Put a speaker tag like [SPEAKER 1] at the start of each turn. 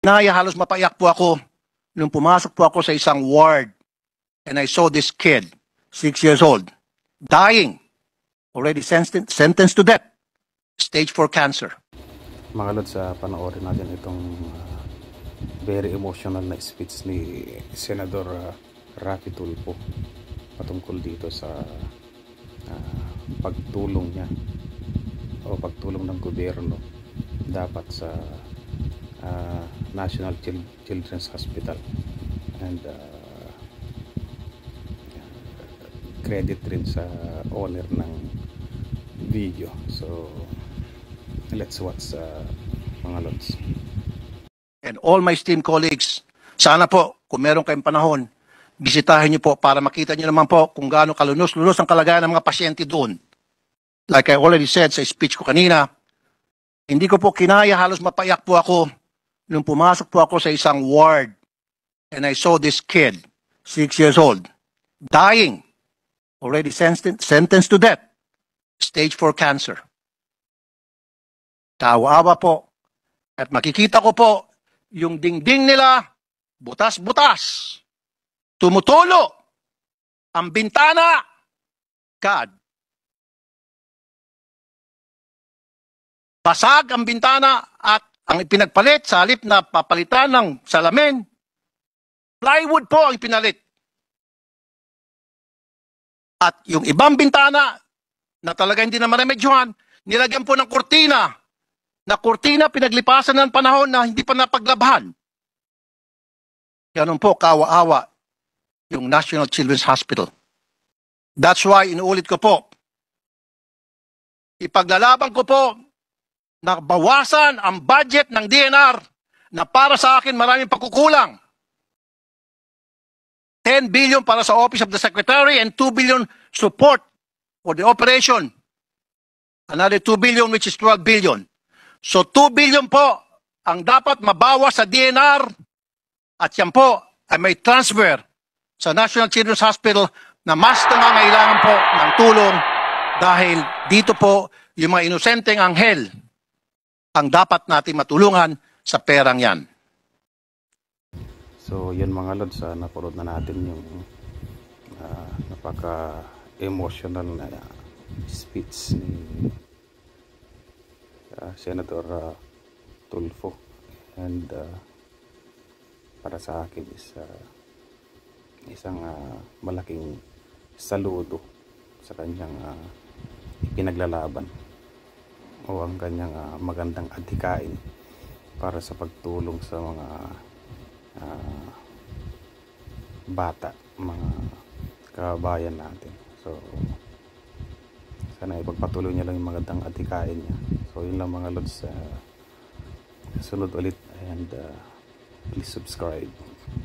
[SPEAKER 1] Halos mapaiyak po ako nung pumasok po ako sa isang ward and I saw this kid, 6 years old, dying, already sentenced to death, stage 4 cancer.
[SPEAKER 2] Mga lods, panoorin natin itong very emotional na speech ni Senador Raffy Tulfo patungkol dito sa pagtulong niya o pagtulong ng gobyerno dapat sa National Children's Hospital, and credit rin sa owner ng video. So let's watch mga lods.
[SPEAKER 1] And all my esteemed colleagues, sana po kung meron kayong panahon, bisitahin niyo po para makita niyo naman po kung gaano kalunos-lunos ang kalagayan ng mga pasyente doon. Like I already said sa speech ko kanina, hindi ko po kinaya, halos mapaiyak po ako nung pumasok po ako sa isang ward and I saw this kid, 6 years old, dying, already sentenced to death, stage 4 cancer. Tawa-awa po. At makikita ko po yung dingding nila, butas-butas, tumutulo, ang bintana, God. Basag ang bintana at ang ipinagpalit sa halip na papalitan ng salamin, plywood po ang ipinalit. At yung ibang bintana na talaga hindi na maremedyohan, nilagyan po ng kurtina, na kurtina pinaglipasan ng panahon na hindi pa napaglabhan. Ganun po, kawa-awa yung National Children's Hospital. That's why inuulit ko po, ipaglalaban ko po na bawasan ang budget ng DNR na para sa akin maraming pagkukulang. 10 billion para sa Office of the Secretary and 2 billion support for the operation. Another 2 billion which is 12 billion. So 2 billion po ang dapat mabawas sa DNR at yan po ay may transfer sa National Children's Hospital na mas nangangailangan po ng tulong dahil dito po yung mga inosenteng anghel ang dapat natin matulungan sa perang yan.
[SPEAKER 2] So yun mga lods, napanood na natin yung napaka-emotional na speech ni Senator Tulfo, and para sa akin is isang malaking saludo sa kanyang pinaglalaban o ang kanyang magandang adhikain para sa pagtulong sa mga bata, mga kabayan natin. So sana ipagpatuloy niya lang yung magandang adhikain niya. So yun lang mga lods, sunod ulit, and please subscribe.